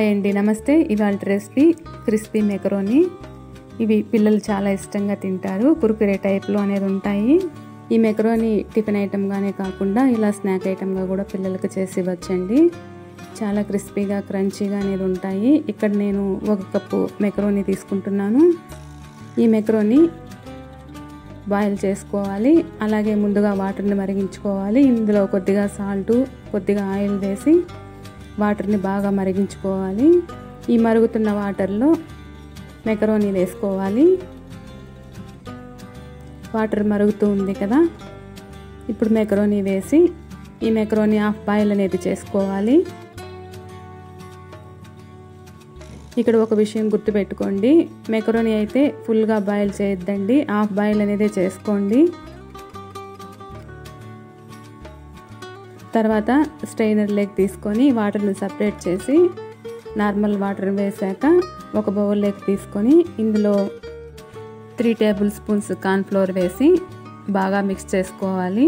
Hi అండి, నమస్తే. ఇవాళ రెసిపీ క్రిస్పీ మెకరోనీ. ఇవి పిల్లలు చాలా ఇష్టంగా తింటారు. కుర్కురే టైప్లో అనేది ఉంటాయి. ఈ మెకరోనీ టిఫిన్ ఐటమ్గానే కాకుండా ఇలా స్నాక్ ఐటమ్గా కూడా పిల్లలకు చేసి ఇవ్వచ్చండి. చాలా క్రిస్పీగా క్రంచీగా అనేది ఉంటాయి. ఇక్కడ నేను 1 కప్పు మెకరోనీ తీసుకుంటున్నాను. ఈ మెకరోనీ బాయిల్ చేసుకోవాలి. అలాగే ముందుగా వాటర్ని మరిగించుకోవాలి. ఇందులో కొద్దిగా సాల్టు, కొద్దిగా ఆయిల్ వేసి వాటర్ని బాగా మరిగించుకోవాలి. ఈ మరుగుతున్న వాటర్లో మెకరోనీ వేసుకోవాలి. వాటర్ మరుగుతూ ఉంది కదా, ఇప్పుడు మెకరోనీ వేసి ఈ మెకరోనీ హాఫ్ బాయిల్ అనేది చేసుకోవాలి. ఇక్కడ ఒక విషయం గుర్తుపెట్టుకోండి, మెకరోనీ అయితే ఫుల్గా బాయిల్ చేయొద్దండి, హాఫ్ బాయిల్ అనేది చేసుకోండి. తర్వాత స్ట్రైనర్లోకి తీసుకొని వాటర్ని సపరేట్ చేసి నార్మల్ వాటర్ వేసాక ఒక బౌల్లోకి తీసుకొని ఇందులో 3 టేబుల్ స్పూన్స్ కార్న్ఫ్లోర్ వేసి బాగా మిక్స్ చేసుకోవాలి.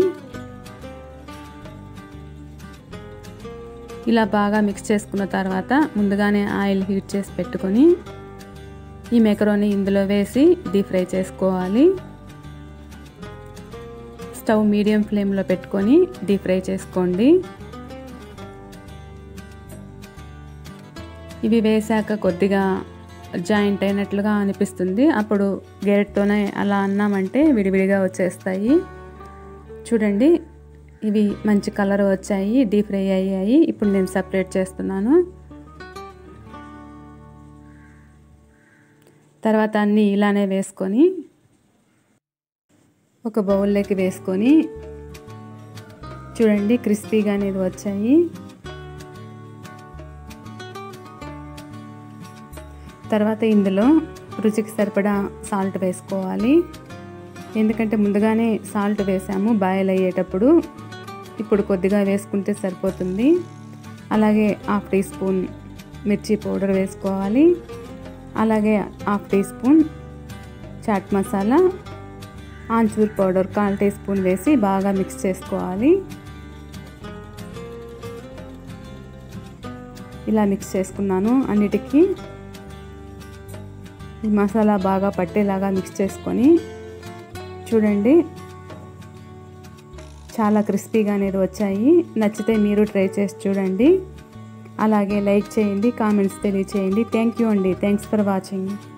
ఇలా బాగా మిక్స్ చేసుకున్న తర్వాత ముందుగానే ఆయిల్ హీట్ చేసి పెట్టుకొని ఈ మెకరోనీ ఇందులో వేసి డీప్ ఫ్రై చేసుకోవాలి. స్టవ్ మీడియం ఫ్లేమ్లో పెట్టుకొని డీప్ ఫ్రై చేసుకోండి. ఇవి వేసాక కొద్దిగా జాయింట్ అయినట్లుగా అనిపిస్తుంది. అప్పుడు గెరట్తోనే అలా అన్నామంటే విడివిడిగా వచ్చేస్తాయి. చూడండి, ఇవి మంచి కలర్ వచ్చాయి, డీప్ ఫ్రై అయ్యాయి. ఇప్పుడు నేను సపరేట్ చేస్తున్నాను. తర్వాత అన్నీ ఇలానే వేసుకొని ఒక బౌల్లోకి వేసుకొని చూడండి, క్రిస్పీగా అనేది వచ్చాయి. తర్వాత ఇందులో రుచికి సరిపడా సాల్ట్ వేసుకోవాలి. ఎందుకంటే ముందుగానే సాల్ట్ వేసాము బాయిల్ అయ్యేటప్పుడు, ఇప్పుడు కొద్దిగా వేసుకుంటే సరిపోతుంది. అలాగే 1/2 టీ స్పూన్ మిర్చి పౌడర్ వేసుకోవాలి. అలాగే 1/2 teaspoon chaat masala, amchur powder 1/4 teaspoon వేసి బాగా మిక్స్ చేసుకోవాలి. ఇలా మిక్స్ చేసుకున్నాను. అన్నిటికీ ఈ మసాలా బాగా పట్టేలాగా మిక్స్ చేసుకొని చూడండి, చాలా క్రిస్పీగా అనేది వచ్చాయి. నచ్చితే మీరు ట్రై చేసి చూడండి. అలాగే లైక్ చేయండి, కామెంట్స్ తెలియచేయండి. థ్యాంక్ యూ అండి. Thanks for watching.